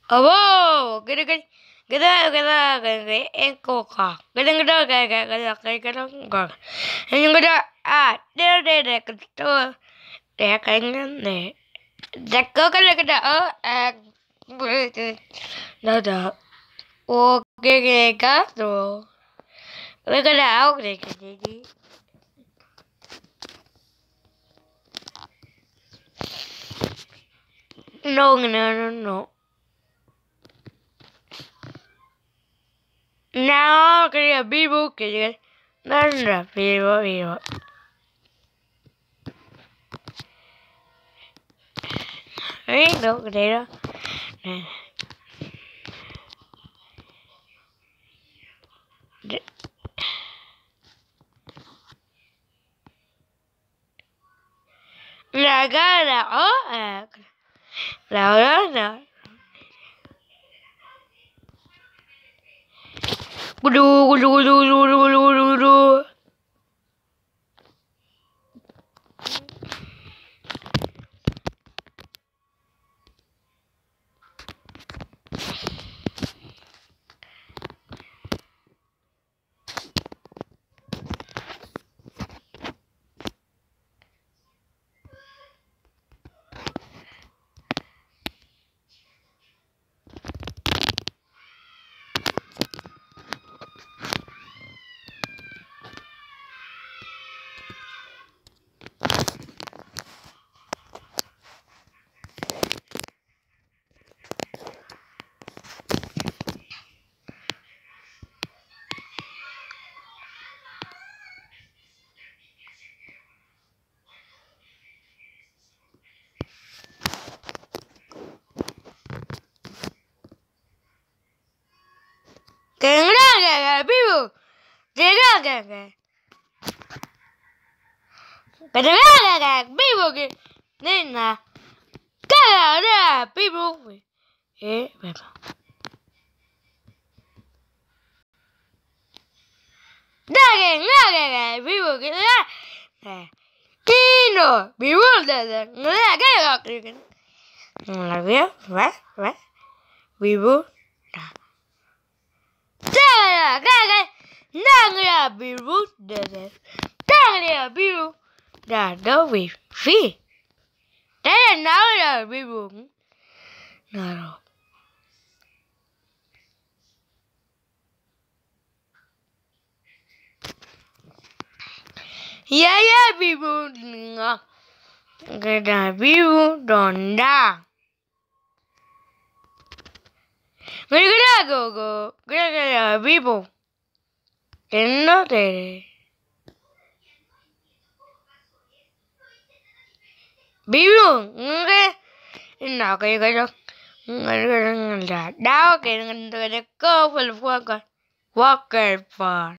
Oh, cái em cô khò cái nhưng cái đó đây cái đó để cái này giặc có cái đó đó đó ok cái cá rồi cái đảo này cái gì no no cái vivo cái nó là vivo ấy được cái đấy đó nè là cái là là đó nè du cái đó cái vivo cái đó cái vivo cái nên là cái đó là vivo vậy vậy cái vivo cái đó Kino vivo là cái là vẽ vivo cái đang là vivo đang là vivo là đâu vì phi đấy là nó là vivo nào rồi yeah vivo ngon cái là vivo đòn đa cái đó cái là vivo cái nó thì vivo cái nào cái đó là đau cái cơ phải qua coi qua cái phần